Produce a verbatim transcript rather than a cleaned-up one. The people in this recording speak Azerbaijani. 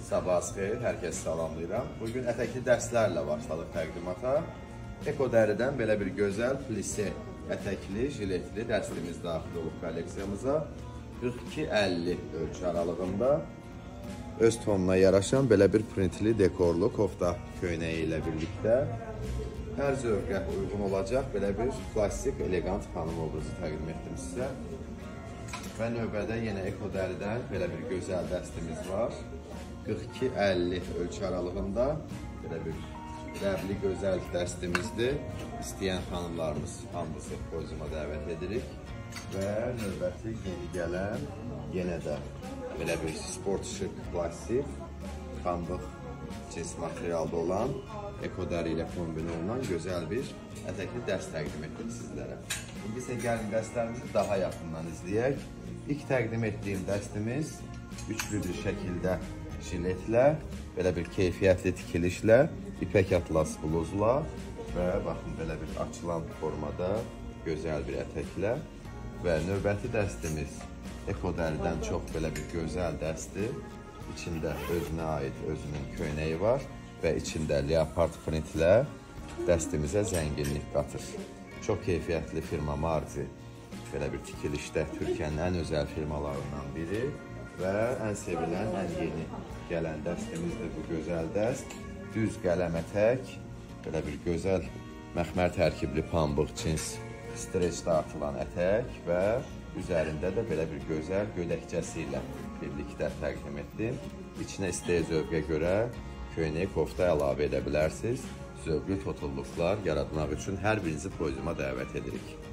Sabahınız xeyir, hər kəsi salamlayıram. Bugün ətəkli dərslərlə başladıq təqdimata. Eko dəridən belə bir gözəl plise ətəkli, jiletli dərsimiz daxil olub kolleksiyamıza. qırx iki əlli ölçü aralığında öz tonuna yaraşan belə bir printli dekorlu kofta köynəyi ilə birlikdə hər zövqə uyğun olacaq belə bir klassik, elegant xanım obrazı təqdim etdim sizə. Və növbədə yenə eko dəridən belə bir gözəl dəstimiz var. qırx iki əlli ölçü aralığında belə bir rəbli gözəl dəstimizdir. İstəyən xanımlarımız hamısı podyuma dəvət edirik. Və növbəti yeni gələn yenə də belə bir sport şık, klassik, pambıq cins materialda olan eko dəri ilə kombin olunan gözəl bir ətəkli dərs təqdim etdim sizlərə. İndi isə gəlin dərslərimizi daha yaxından izləyək. İlk təqdim etdiyim dəstimiz üçlü bir şəkildə jiletlə, belə bir keyfiyyətli tikilişlə, ipək atlas bluzla və baxın belə bir açılan formada gözəl bir ətəklə və növbəti dəstimiz eko dəridən çox belə bir gözəl dəstir. İçində özünə aid özünün köynəyi var və içində leopard printlə dəstimizə zənginlik qatır. Çox keyfiyyətli firma Marzi belə bir tikilişdə Türkiyənin ən özəl firmalarından biri və ən sevilən, ən yeni gələn dəstimizdir bu gözəl dəst. Düz qələm ətək, belə bir gözəl məxmər tərkibli pambıq cins streçdə atılan ətək və üzərində də belə bir gözəl gödəkcəsi ilə birlikdə təqdim etdim. İçinə istəyə zövqə görə köynəyi kofta əlavə edə bilərsiniz. Zövqlü totulluqlar yaratmaq üçün hər birinizi podyuma dəvət edirik.